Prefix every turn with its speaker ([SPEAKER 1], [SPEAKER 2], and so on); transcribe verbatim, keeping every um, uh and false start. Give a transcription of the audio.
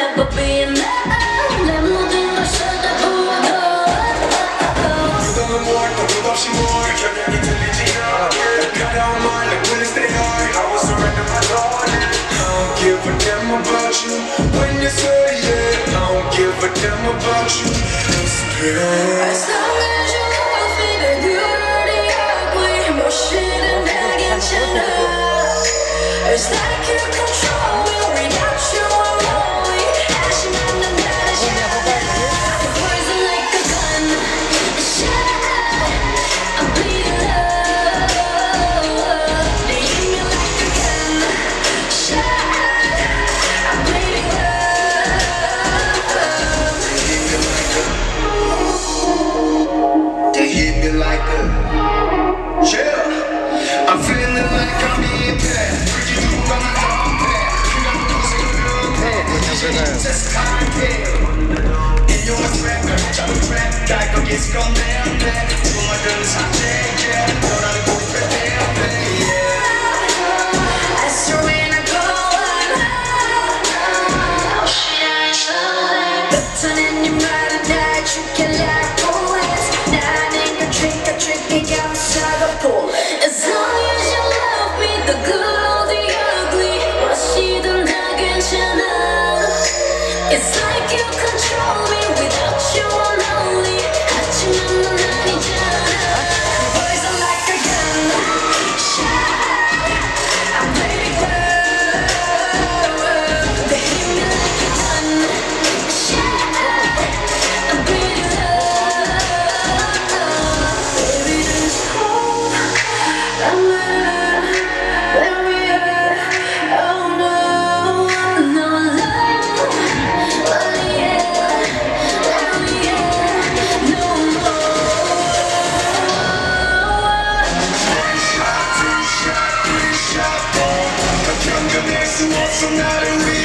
[SPEAKER 1] never be enough. 내 모든 걸 쏟아부어도
[SPEAKER 2] 그동안 무엇도 끝없이 뭘 겨냥이 들리지 않게 가벼운 말 like will it stay hard I will surrender my thought I don't give a damn about you when you say it I don't give a damn about you It's pure
[SPEAKER 1] As long as you love me then you're already ugly 뭐 싫은 다 괜찮아 It's like you control me without you I'm lonely 다시 만난다는 I'm poison like a gun Shut up I'm bleeding love They hit me like a gun Shut up I'm bleeding love
[SPEAKER 2] They hit me like a Yeah I'm feeling like I'm being bad Pretty you on my own path 그냥 도색을 just in your trap 잡은 trap 날 거기서 꺼내 안돼 주말은 산책 너라는 고립해 yeah
[SPEAKER 1] I swear when I go on shine 뱉어낸 네 말은 날 죽게 like bullets 나는 그 trick or tricky 감싸고 pull it As long as you love me the good or the ugly 무엇이든 다 괜찮아 It's like you control me without you I'm lonely 하지만 넌 아니잖아 Poison like a gun Shut up I'm bleeding love They hit me like a gun Shut up I'm bleeding love Baby there's hope I'm better than we are Oh no No love Oh yeah Oh yeah No more
[SPEAKER 2] shot, three shot, four. 견뎌낼 수 없어 나를 위해